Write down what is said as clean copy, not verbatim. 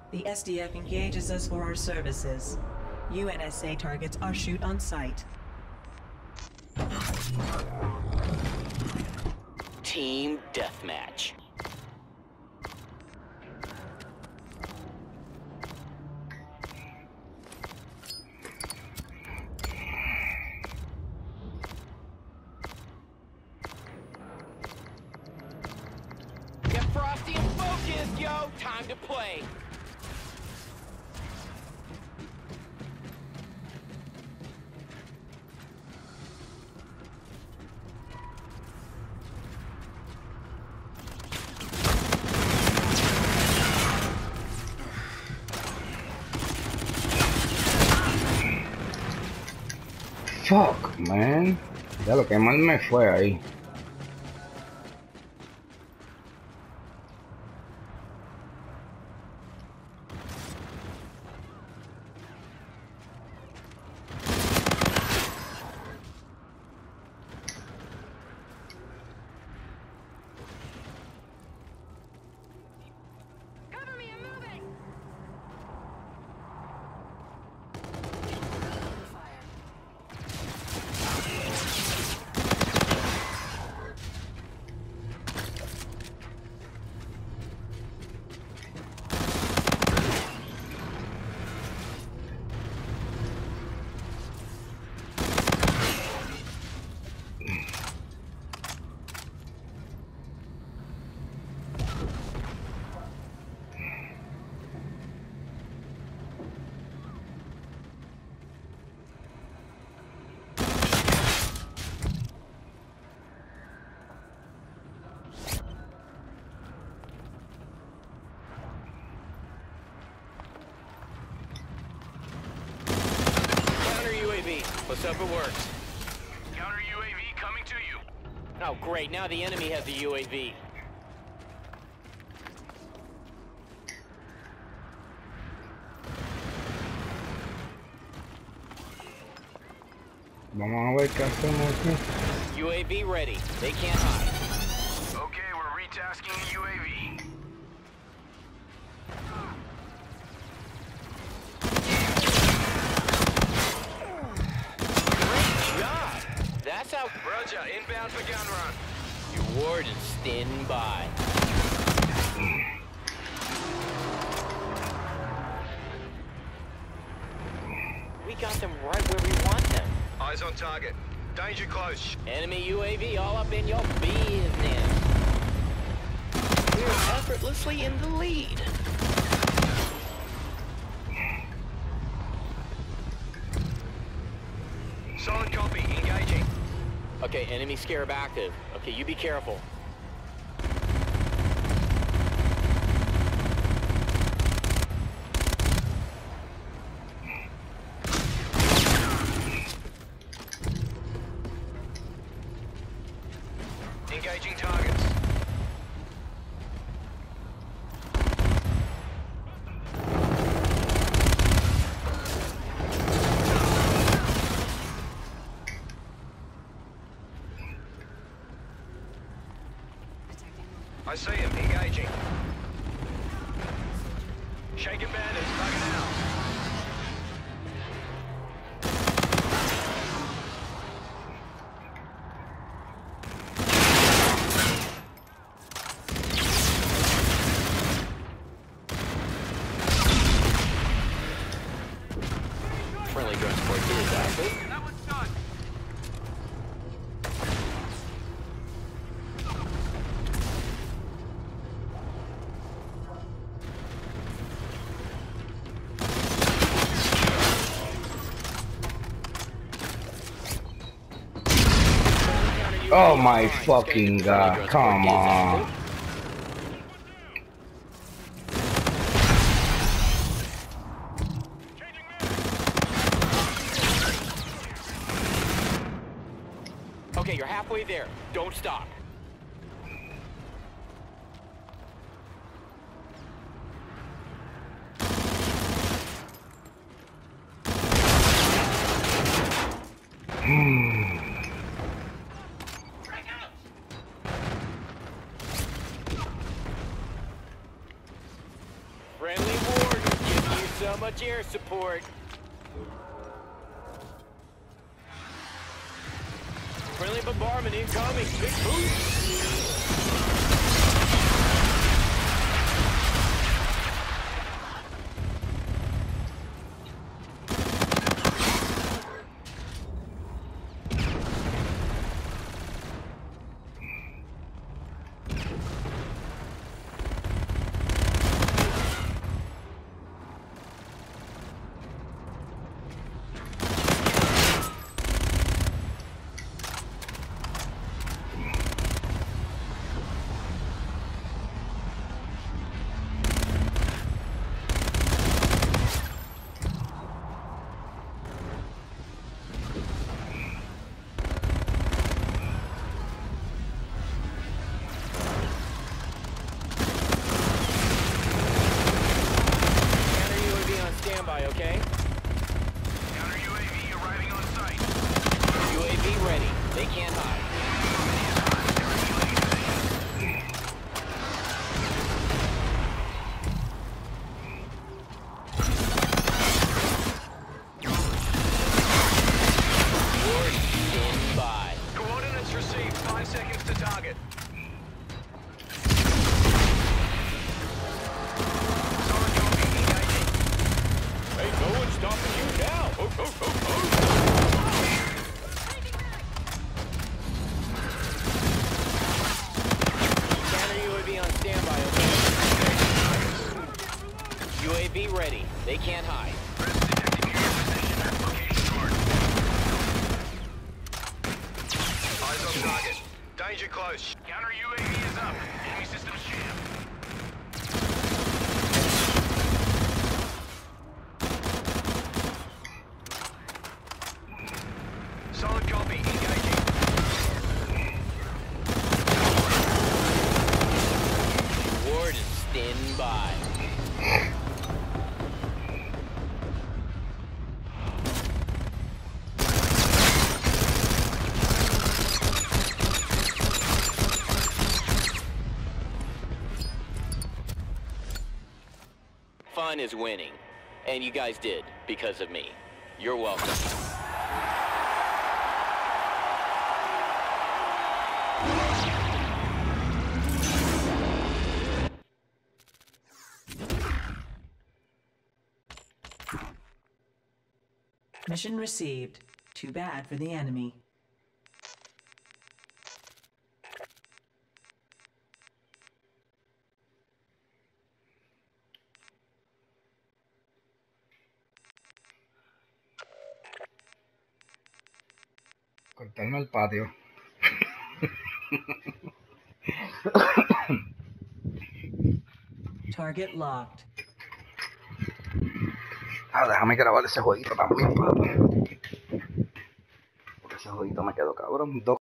The SDF engages us for our services. UNSA targets are shoot on sight. Team Deathmatch. Get frosty and focused, yo! Time to play! Fuck, man. Ya lo que mal me fue ahí. Cover me, I'm moving! Let's hope it works. Counter UAV coming to you. Oh, great. Now the enemy has the UAV. Vamos a ver qué hacemos aquí. UAV ready. They can't hide. Okay, we're retasking a UAV. Great job. That's how... Roger, inbound for gun run. Your ward is standing by. We got them right where we want them. Eyes on target. Danger close. Enemy UAV all up in your business. We're effortlessly in the lead. Solid copy. Engaging. Okay, enemy scarab active. Okay, you be careful. Engaging targets. I see him. Engaging. Shaking bandits. Bugging out. Friendly drone support is active. That one's done. Oh my fucking god, come on. Okay, you're halfway there. Don't stop. Friendly ward So much air support. Friendly bombardment incoming. Big boost. Okay? Counter UAV arriving on site. UAV ready. They can't hide. Ward stand by. Coordinates received. 5 seconds to target. Solid copy. Engaging. Ain't no one stopping you now. Oh, oh, oh, oh. Counter UAV on standby, okay? UAV ready. They can't hide. Detecting your position. Location marked. Eyes on target. Danger close. Counter UAV is up. Enemy systems jammed. Solid copy. Engaging. Ward is stand by. Fun is winning. And you guys did, because of me. You're welcome. Mission received. Too bad for the enemy. Cortarme el patio. Target locked. Ah, déjame grabar ese jueguito también, papá. Porque ese jueguito me quedó cabrón.